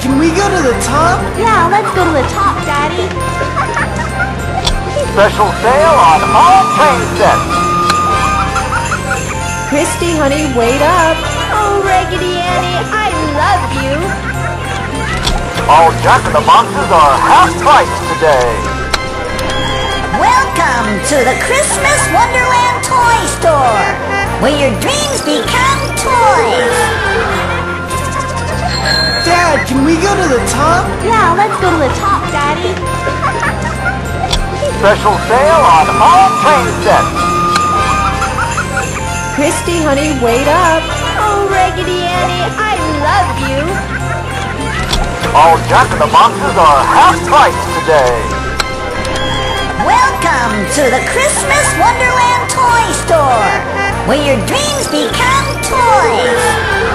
can we go to the top? Yeah, let's go to the top, Daddy. Special sale on all train sets. Christy, honey, wait up. Oh, Raggedy Annie, I love you. All Jack in the Boxes are half price today. Welcome to the Christmas Wonderland Toy Store, where your dreams become toys. Dad, can we go to the top? Yeah, let's go to the top, Daddy. Special sale on all train sets. Christy, honey, wait up. Oh, Raggedy Annie, I love you. All Jack in the Boxes are half price today. Welcome to the Christmas Wonderland Toy Store, where your dreams become toys.